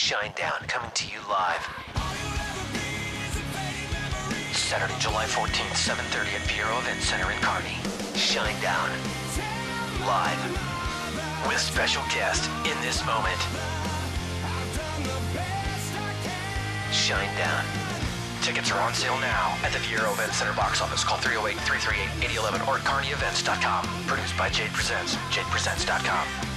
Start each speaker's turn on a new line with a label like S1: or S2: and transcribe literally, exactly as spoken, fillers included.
S1: Shinedown, coming to you live. Saturday, July fourteenth, seven thirty at Viaero Event Center in Kearney. Shinedown. Live. With special guest in this moment. Shinedown. Tickets are on sale now at the Viaero Event Center box office. Call three oh eight, three three eight, eight oh one one or at kearney events dot com. Produced by Jade Presents, jade presents dot com.